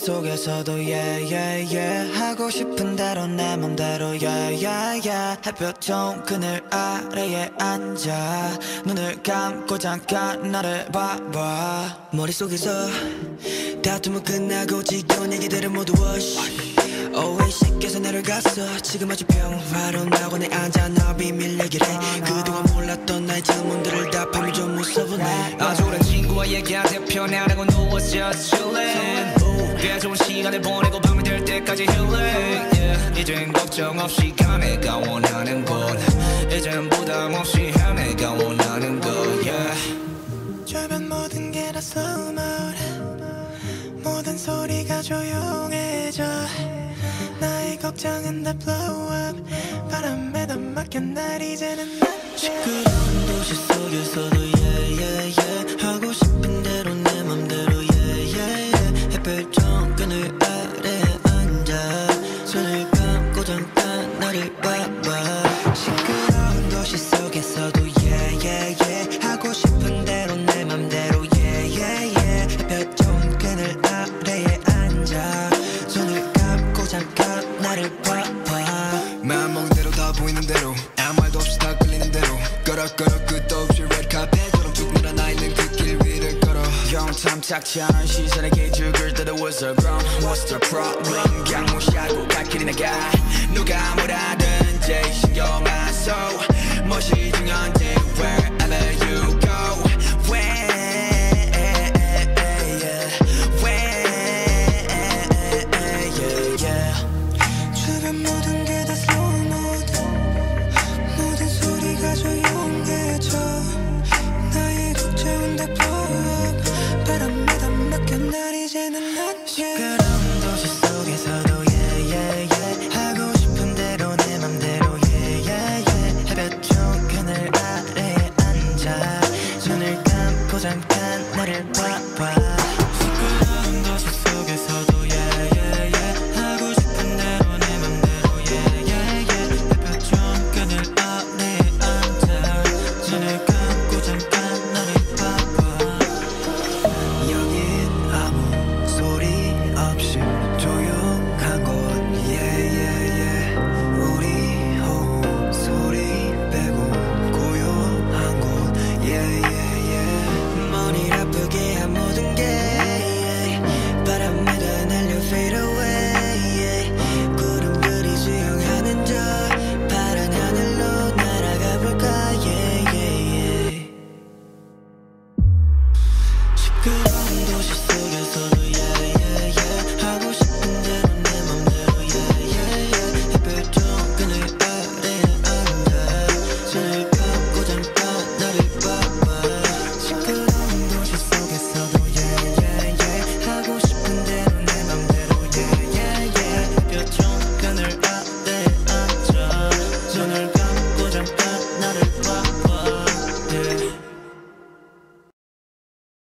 속에서도 yeah yeah yeah 하고 싶은 대로 내 맘대로 yeah yeah yeah 햇볕 좋은 그늘 아래에 앉아 눈을 감고 잠깐 나를 봐봐 머릿속에서 다툼은 끝나고 지겨운 얘기들을 모두 wash 오해식께서 내려갔어 지금 아주 평화로운 내 앉아 나 비밀 얘기를 해 그동안 몰랐던 나의 질문들을 답하면 좀 무서워네 아주 오랜 친구와 얘기하듯 편안하고 누워서 chillin' 꽤 좋은 시간을 보내고 밤이 될 때까지 healing yeah. 이젠 걱정 없이 가 내가 원하는 곳 이젠 부담 없이 해 내가 원하는 것 yeah. 주변 모든 게 다 slow mode 모든 소리가 조용해져 나의 걱정은 다 blow up 바람에 다 맡겨 날 이제는 시끄러운 도시 속에서도 yeah yeah yeah 하고 싶은 대로 내 맘대로 yeah yeah yeah 햇볕 좋은 그늘 아래에 앉아 손을 감고 잠깐 나를 봐봐 시끄러운 도시 속에서도 yeah yeah yeah 하고 싶은 대로 내 맘대로 yeah yeah yeah 햇볕 좋은 그늘 아래에 앉아 손을 감고 잠깐 나를 봐봐 마음먹은 대로 다 보이는 대로 아무 말도 없이 다 끌리는 대로 꺼럭꺼럭 끝도 없이 레드카펫처럼 쭉 늘어나 있는 그 길 위를 걸어 영 탐탁치 않은 시선에게 죽을 때도 was a grown What's the problem 그냥 무시하고 갈 길이 나가 누가 뭐라든지 신경 안 써 무엇이 중요한지 wherever you go 주변 모든 게 다 slow mode 모든 소리가 조용해져 나의 걱정은 다 blow up 바람에 다 맡겨 날 이제는 난 시끄러운 도시